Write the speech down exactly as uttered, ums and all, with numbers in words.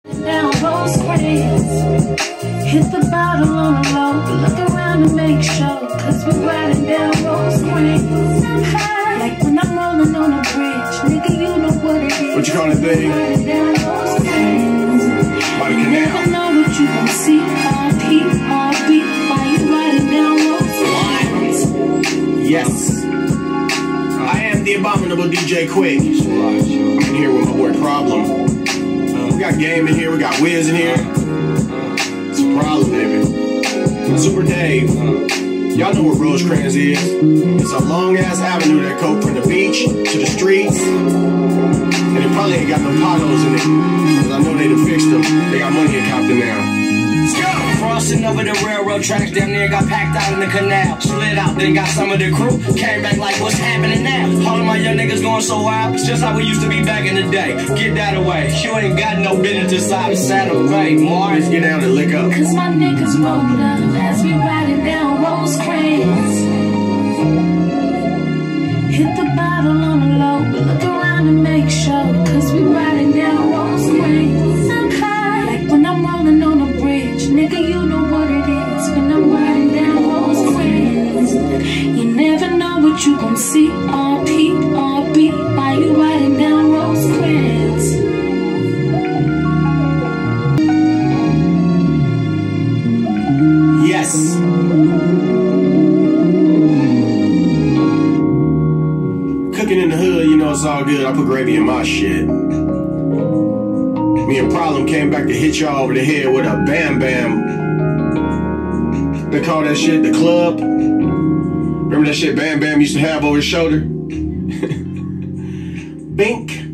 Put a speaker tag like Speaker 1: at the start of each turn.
Speaker 1: Down Rose Springs, hit the bottle on the low, look around and make sure, cause we're riding down Rose Springs. Like when I'm rolling on a bridge, nigga, you know what it is.
Speaker 2: What you call that thing?
Speaker 1: Riding down Rose Springs.
Speaker 2: By the
Speaker 1: You
Speaker 2: canal.
Speaker 1: never know what you gon' see. Heartbeat, heartbeat, while you riding down Rose Springs.
Speaker 2: Yes. I am the abominable D J Quick. I'm in here with my boy Problem. We got Game in here, we got Wiz in here. It's a problem, baby. Super Dave. Y'all know what Rosecrans is. It's a long ass avenue that go from the beach to the streets. And it probably ain't got no potholes in it. Cause I know they done fixed them. They got money in Compton now.
Speaker 3: Let's go! Crossing over the railroad tracks, damn near got packed out in the canal. Slid out, then got some of the crew. Came back like, what's happening now? All of my young niggas going so wild. It's just how we used to be back in the day. Get that away. You ain't got no business inside of Santa Fe, Mars.
Speaker 2: Get down and lick up.
Speaker 1: Cause my niggas rolled up as we riding down Rosecrans. Hit the bottle on the low, but look around and make sure, cause we riding down Rosecrans. I'm high, like when I'm rolling on a bridge, nigga, you know what it is. When I'm riding down Rosecrans, you never know what you gon' see. R P, R B, while you riding down Rosecrans.
Speaker 2: Yes. Cooking in the hood, you know it's all good. I put gravy in my shit. Me and Problem came back to hit y'all over the head with a bam bam. They call that shit the club. Remember that shit Bam Bam used to have over his shoulder? Bink.